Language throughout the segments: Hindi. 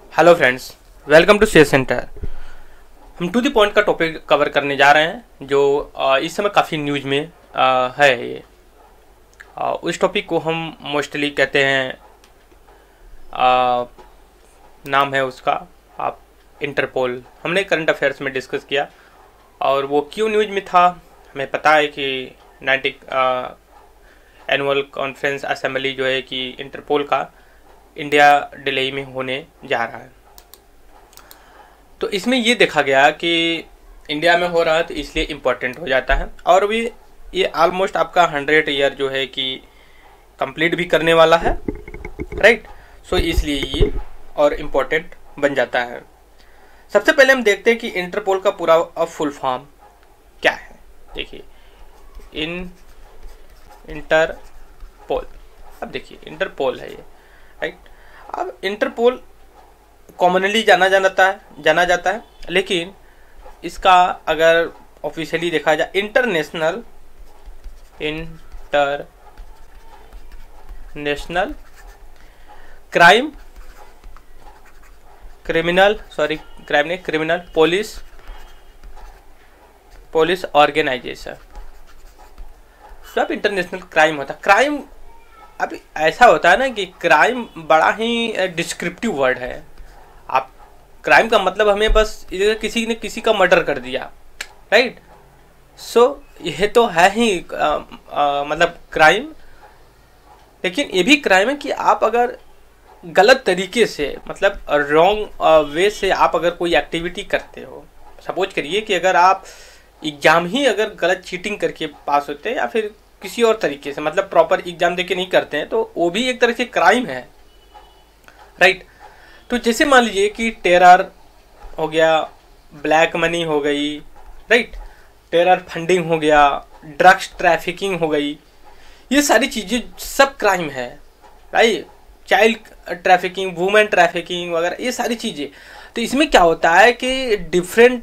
Hello friends, welcome to share centre. हम टू द पॉइंट का टॉपिक कवर करने जा रहे हैं जो इस समय काफ़ी न्यूज में है। ये उस टॉपिक को हम मोस्टली कहते हैं, नाम है उसका आप इंटरपोल। हमने करंट अफेयर्स में डिस्कस किया और वो क्यों न्यूज में था। हमें पता है कि 90 एनुअल कॉन्फ्रेंस असेंबली जो है कि इंटरपोल का इंडिया दिल्ली में होने जा रहा है। तो इसमें ये देखा गया कि इंडिया में हो रहा है तो इसलिए इम्पोर्टेंट हो जाता है और भी ये ऑलमोस्ट आपका 100 ईयर जो है कि कंप्लीट भी करने वाला है, राइट। सो इसलिए ये और इम्पोर्टेंट बन जाता है। सबसे पहले हम देखते हैं कि इंटरपोल का पूरा फुल फॉर्म क्या है। देखिए इंटरपोल, अब देखिए इंटरपोल है ये, राइट। अब इंटरपोल कॉमनली जाना जाता है, लेकिन इसका अगर ऑफिशियली देखा जाए इंटरनेशनल क्रिमिनल पुलिस ऑर्गेनाइजेशन। जब इंटरनेशनल क्राइम होता है, क्राइम अभी ऐसा होता है ना कि क्राइम बड़ा ही डिस्क्रिप्टिव वर्ड है। आप क्राइम का मतलब हमें बस किसी ने किसी का मर्डर कर दिया, राइट। सो यह तो है ही मतलब क्राइम, लेकिन ये भी क्राइम है कि आप अगर गलत तरीके से मतलब रॉन्ग वे से आप अगर कोई एक्टिविटी करते हो। सपोज करिए कि अगर आप एग्जाम ही अगर गलत चीटिंग करके पास होते हैं या फिर किसी और तरीके से मतलब प्रॉपर एग्जाम देके नहीं करते हैं, तो वो भी एक तरह से क्राइम है, राइट। तो जैसे मान लीजिए कि टेरर हो गया, ब्लैक मनी हो गई, राइट, टेरर फंडिंग हो गया, ड्रग्स ट्रैफिकिंग हो गई, ये सारी चीज़ें सब क्राइम है, right. Child trafficking, women trafficking वगैरह ये सारी चीज़ें। तो इसमें क्या होता है कि डिफरेंट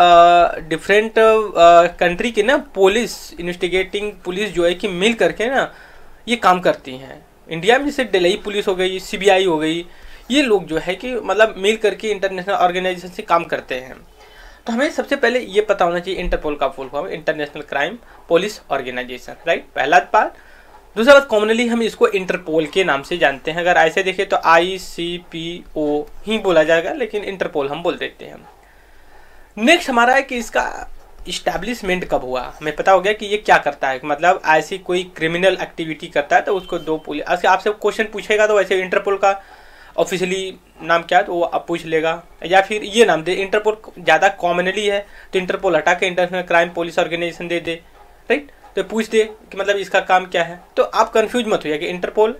कंट्री के ना पुलिस, इन्वेस्टिगेटिंग पुलिस जो है कि मिल करके ना ये काम करती हैं। इंडिया में जैसे दिल्ली पुलिस हो गई, CBI हो गई, ये लोग जो है कि मतलब मिल करके इंटरनेशनल ऑर्गेनाइजेशन से काम करते हैं। तो हमें सबसे पहले ये पता होना चाहिए इंटरपोल का full form international crime police organisation, right, पहला बात। दूसरा बात, कॉमनली हम इसको इंटरपोल के नाम से जानते हैं। अगर ऐसे देखें तो ICPO ही बोला जाएगा, लेकिन इंटरपोल हम बोल देते हैं। नेक्स्ट हमारा है कि इसका इस्टेब्लिशमेंट कब हुआ। हमें पता हो गया कि ये क्या करता है, मतलब ऐसी कोई क्रिमिनल एक्टिविटी करता है तो उसको दो पुलिस आपसे क्वेश्चन पूछेगा तो वैसे इंटरपोल का ऑफिशियली नाम क्या है तो वो आप पूछ लेगा, या फिर ये नाम दे। इंटरपोल ज़्यादा कॉमनली है तो इंटरपोल हटा के इंटरनेशनल क्राइम पुलिस ऑर्गेनाइजेशन दे दे, राइट। तो पूछ दे कि मतलब इसका काम क्या है, तो आप कंफ्यूज मत होइए कि इंटरपोल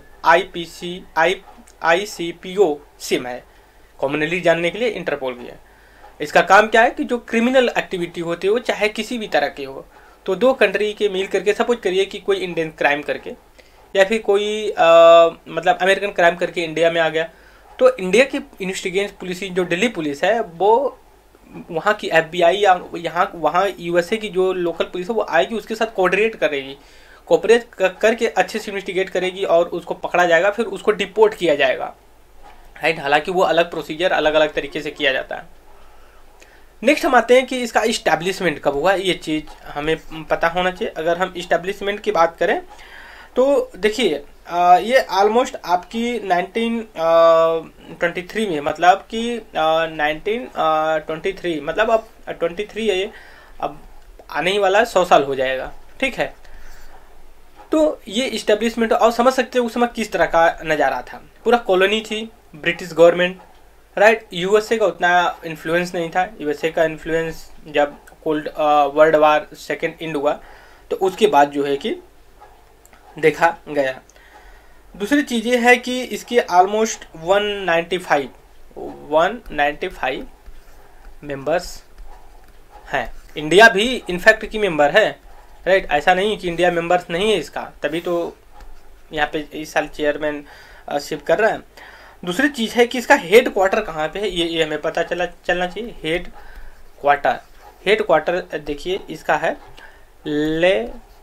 ICPO सेम है। कॉमनली जानने के लिए इंटरपोल भी है। इसका काम क्या है कि जो क्रिमिनल एक्टिविटी होती है वो चाहे किसी भी तरह की हो, तो दो कंट्री के मिल करके, सपोज करिए कि कोई इंडियन क्राइम करके या फिर कोई मतलब अमेरिकन क्राइम करके इंडिया में आ गया, तो इंडिया की इन्वेस्टिगेशन पुलिस जो दिल्ली पुलिस है वो वहाँ की FBI या वहाँ USA की जो लोकल पुलिस है वो आएगी, उसके साथ कोऑपरेट करके अच्छे से इन्वेस्टिगेट करेगी और उसको पकड़ा जाएगा, फिर उसको डिपोर्ट किया जाएगा, राइट। हालांकि वो अलग प्रोसीजर अलग अलग तरीके से किया जाता है। नेक्स्ट हम आते हैं कि इसका इस्टेब्लिशमेंट कब हुआ, ये चीज़ हमें पता होना चाहिए। अगर हम इस्टेब्लिशमेंट की बात करें तो देखिए ये ऑलमोस्ट आपकी 1923 में, मतलब कि 1923 मतलब अब 23 है ये, अब आने ही वाला है, 100 साल हो जाएगा, ठीक है। तो ये इस्टेब्लिशमेंट और समझ सकते हो उस समय किस तरह का नज़ारा था। पूरा कॉलोनी थी, ब्रिटिश गवर्नमेंट, राइट। USA का उतना इन्फ्लुएंस नहीं था। USA का इन्फ्लुएंस जब cold world war second end हुआ तो उसके बाद जो है कि देखा गया। दूसरी चीज़ ये है कि इसके ऑलमोस्ट 195 मेंबर्स हैं। इंडिया भी इनफैक्ट की मेंबर है, राइट। ऐसा नहीं कि इंडिया मेंबर्स नहीं है इसका, तभी तो यहाँ पे इस साल चेयरमैन शिप कर रहा है। दूसरी चीज़ है कि इसका हेड क्वार्टर कहाँ पे है, ये हमें पता चलना चाहिए। हेड क्वार्टर देखिए इसका है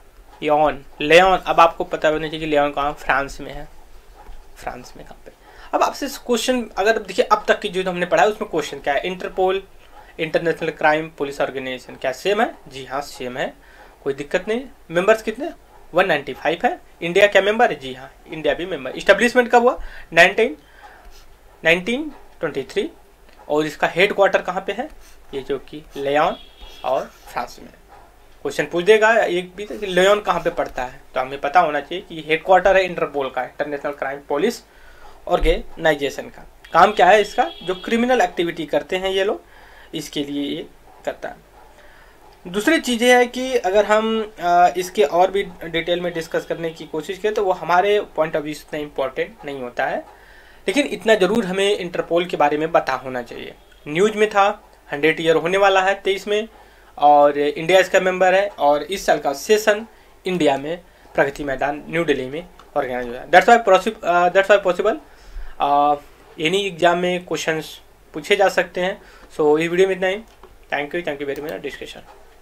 लेऑन। अब आपको पता होना चाहिए कि लेऑन कहाँ, फ्रांस में है। फ्रांस में कहाँ पे। अब आपसे क्वेश्चन, अगर देखिए अब तक की जो हमने पढ़ा है उसमें क्वेश्चन क्या है, Interpol international crime police organisation क्या सेम है? जी हाँ सेम है, कोई दिक्कत नहीं। मेंबर्स कितने? 195 है। इंडिया क्या मेंबर है? जी हाँ इंडिया भी मेंबर। इस्टेब्लिशमेंट कब हुआ? 1923। और इसका हेड क्वार्टर कहाँ पे है? ये जो कि लियोन और फ्रांस में। क्वेश्चन पूछ देगा एक भी कि लियोन कहाँ पे पड़ता है, तो हमें पता होना चाहिए कि हेड क्वार्टर है इंटरपोल का, इंटरनेशनल क्राइम पुलिस ऑर्गेनाइजेशन का। काम क्या है इसका? जो क्रिमिनल एक्टिविटी करते हैं ये लोग, इसके लिए ये करता है। दूसरी चीज़ है कि अगर हम इसके और भी डिटेल में डिस्कस करने की कोशिश करें तो वो हमारे पॉइंट ऑफ व्यू से इतना इम्पोर्टेंट नहीं होता है, लेकिन इतना ज़रूर हमें इंटरपोल के बारे में पता होना चाहिए। न्यूज़ में था 100 ईयर होने वाला है 23 में, और इंडिया इसका मेंबर है, और इस साल का सेशन इंडिया में प्रगति मैदान न्यू दिल्ली में ऑर्गेनाइज हुआ है। That's why possible any exam में क्वेश्चंस पूछे जा सकते हैं। सो इस वीडियो में इतना ही। Thank you very much discussion.